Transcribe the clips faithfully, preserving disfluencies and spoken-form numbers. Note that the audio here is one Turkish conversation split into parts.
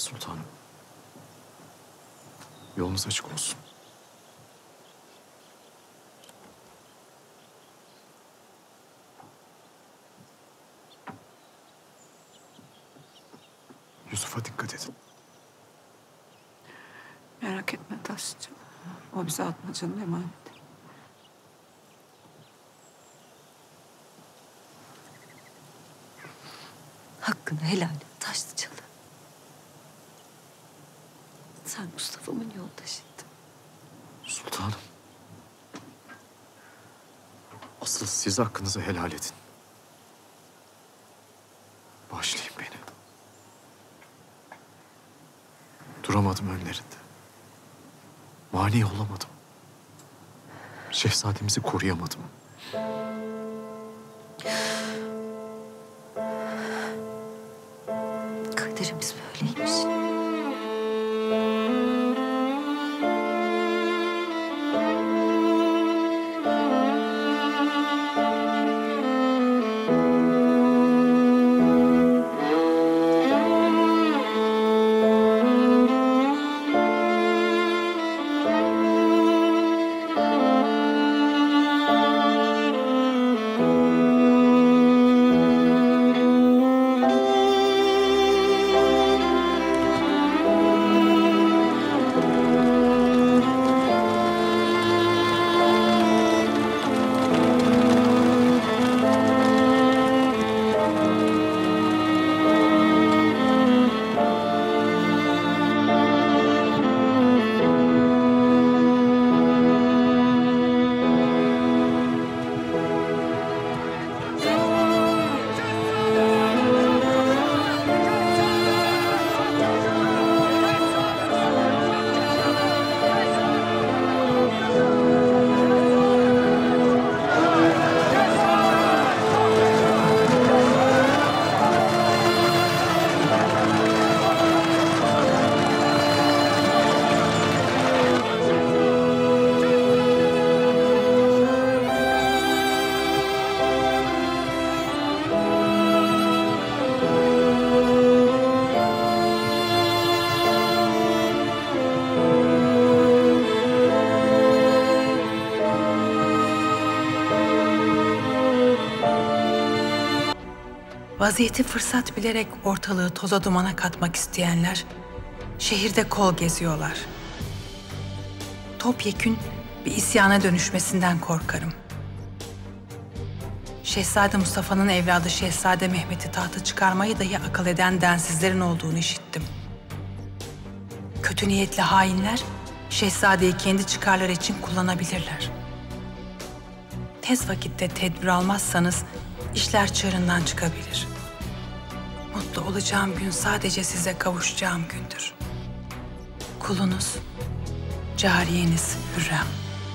Sultanım. Yolunuz açık olsun. Yusuf'a dikkat edin. Merak etme Taşçı. O bize Atmaca'nın emaneti. Hakkını helal et Taşlıcalı. Sen Mustafa'mın yoldaşıydın. Sultanım. Asıl siz hakkınızı helal edin. Bağışlayın beni. Duramadım önlerinde. Mani olamadım. Şehzademizi koruyamadım. Kaderimiz böyleymiş. Vaziyeti fırsat bilerek ortalığı toza dumana katmak isteyenler şehirde kol geziyorlar. Topyekün bir isyana dönüşmesinden korkarım. Şehzade Mustafa'nın evladı Şehzade Mehmet'i tahta çıkarmayı dahi akıl eden densizlerin olduğunu işittim. Kötü niyetli hainler Şehzade'yi kendi çıkarları için kullanabilirler. Tez vakitte tedbir almazsanız işler çığırından çıkabilir. Mutlu olacağım gün sadece size kavuşacağım gündür. Kulunuz, cariyeniz Hürrem.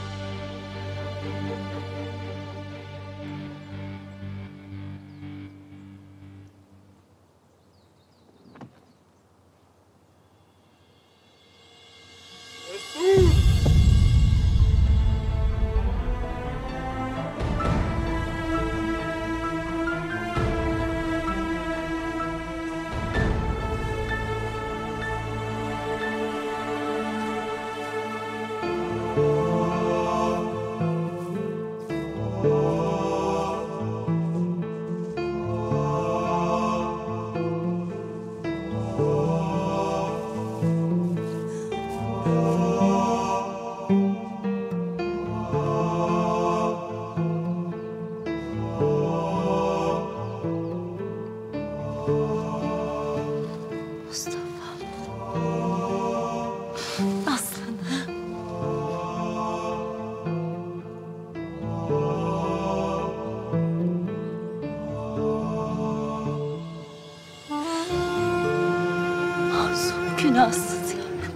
Günahsız yavrum.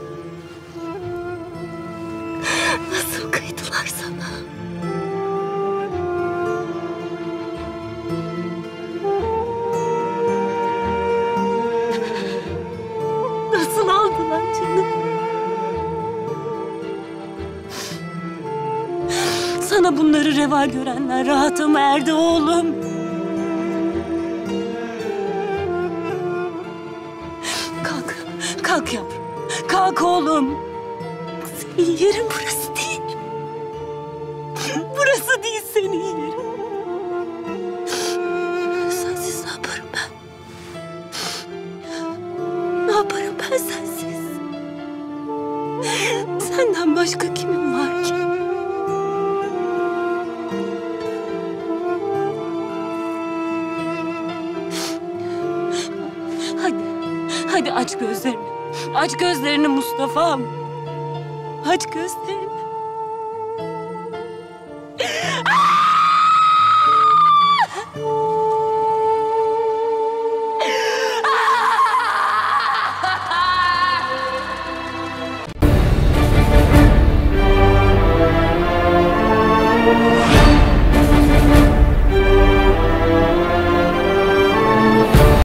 Nasıl kıydılar sana? Nasıl aldılar canım? Sana bunları reva görenler rahata mı erdi oğlum? Kalk. Kalk yavrum. Kalk oğlum. Senin yerin burası değil. Burası değil senin yerin. Sensiz ne yaparım ben? Ne yaparım ben sensiz? Senden başka kimim var ki? Hadi, hadi aç gözlerini. Aç gözlerini Mustafa'm. Aç gözlerini.